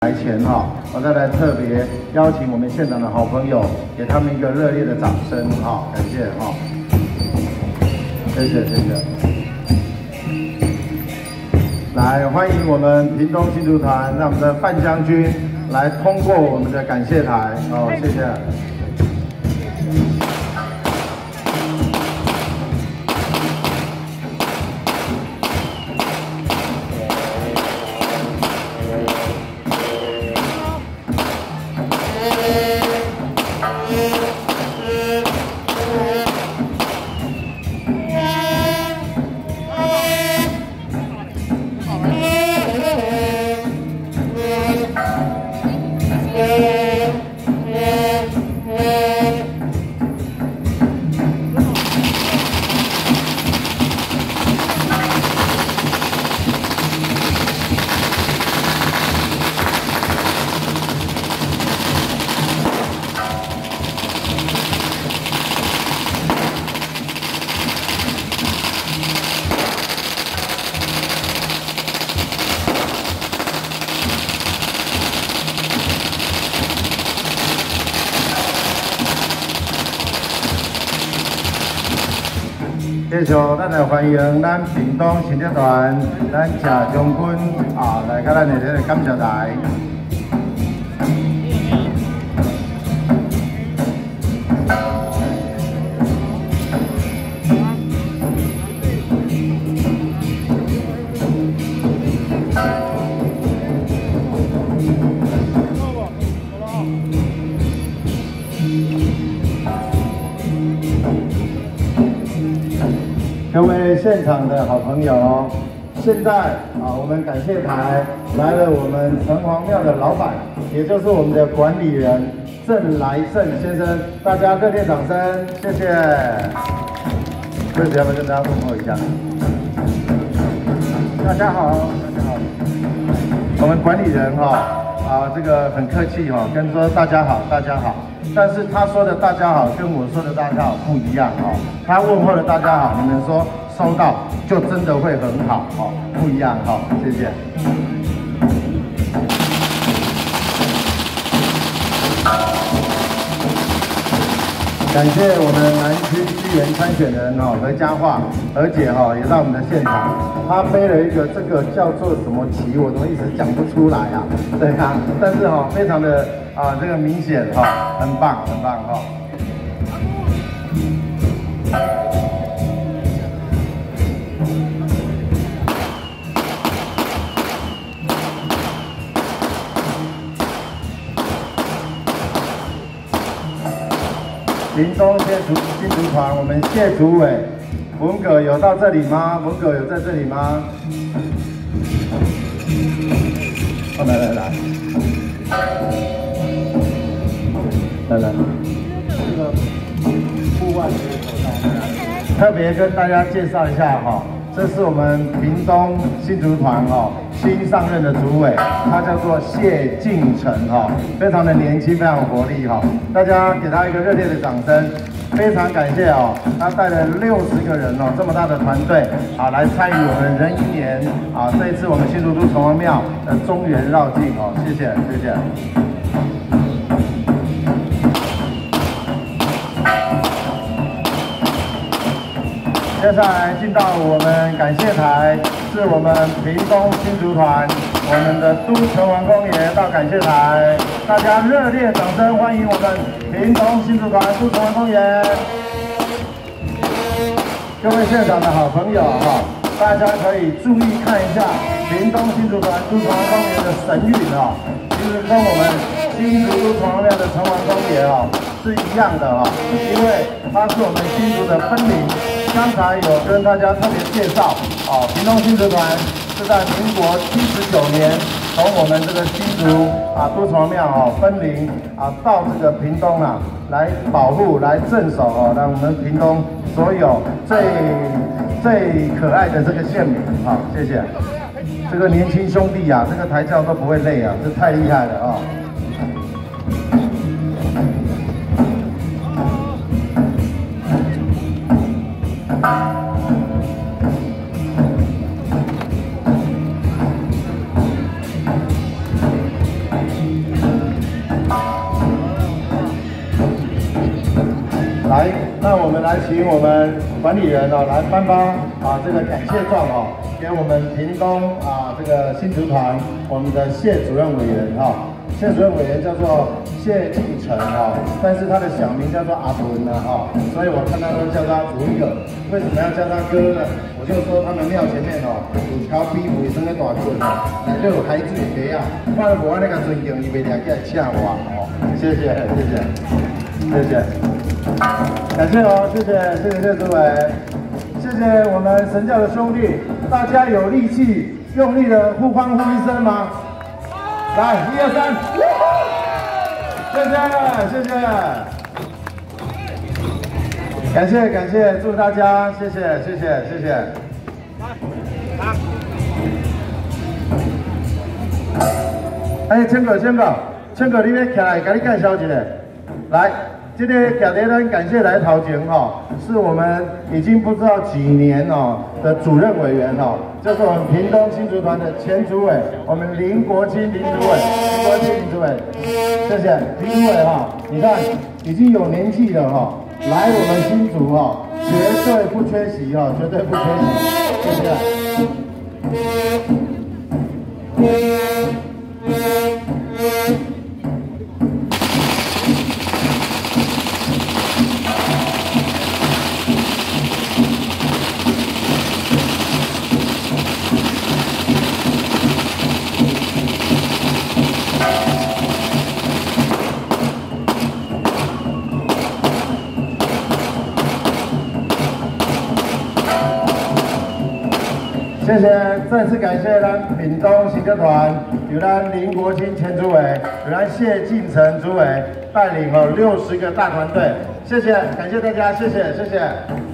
来前哈，我再来特别邀请我们现场的好朋友，给他们一个热烈的掌声哈，感谢哈，谢谢谢谢。来欢迎我们屏东新竹团，让我们的范将军来通过我们的感谢台哦，谢谢。 继续，咱来欢迎咱屏东新竹团，咱谢将军啊，来到咱的这个感谢台。各位现场的好朋友，现在我们感谢台来了我们城隍庙的老板，也就是我们的管理人郑来胜先生，大家热烈掌声，谢谢。这次要不要跟大家问候一下？大家好，大家好。我们管理人这个很客气跟说大家好，大家好。 但是他说的大家好跟我说的大家好不一样他问候的大家好，你们说收到就真的会很好不一样谢谢。感谢我们南区区员参选人何佳桦何姐也到我们的现场，她背了一个这个叫做什么旗，我怎么一直讲不出来啊？对啊，但是非常的这个明显很棒很棒屏东新竹团，我们谢主委文哥有到这里吗？文哥有在这里吗？来，这个户外特别跟大家介绍一下这是我们屏东新竹团新上任的主委，他叫做谢敬成非常的年轻，非常有活力大家给他一个热烈的掌声。非常感谢他带了60个人这么大的团队来参与我们壬寅年这一次我们新竹都城隍庙的中元绕境谢谢谢谢。接下来进到我们感谢台，是我们屏东新竹团，我们的都城隍公爷到感谢台，大家热烈掌声欢迎我们屏东新竹团都城隍公爷。各位现场的好朋友大家可以注意看一下屏东新竹团都城隍公爷的神韵其实跟我们新竹都城隍庙的城隍公爷是一样的因为它是我们新竹的分灵。刚才有跟大家特别介绍屏东新竹团是在民国79年从我们这个新竹都城隍庙分灵到这个屏东来保护来镇守让我们屏东所有最可爱的这个县民谢谢。这个年轻兄弟这个抬轿都不会累这太厉害了来，那我们来请我们管理员哦来颁发这个感谢状哦，给我们屏东这个新竹团我们的谢主任委员谢主任委员叫做谢敬成但是他的小名叫做阿文所以我看到都叫他文哥。为什么要叫他哥呢？我就说他们庙前面有条比卫生的大棍内底有海水鸡我无安尼甲尊敬，伊袂掠起来请我谢谢谢谢谢谢，感谢谢谢谢谢谢主委，谢谢我们神教的兄弟，大家有力气用力的互欢呼一声吗？来，1、2、3，谢谢谢谢，感谢感谢，祝大家谢谢谢谢谢谢。千哥，你要起来，给你介绍一下。来，这个徛在咱感谢来头前是我们已经不知道几年的主任委员就是我们屏东新竹团的前主委，我们林国清林主委，谢谢林主委你看已经有年纪了来我们新竹绝对不缺席绝对不缺席，谢谢。谢谢，再次感谢咱屏东行歌团，有咱林国清前主委，有咱谢敬成主委带领60个大团队，谢谢，感谢大家，谢谢谢谢。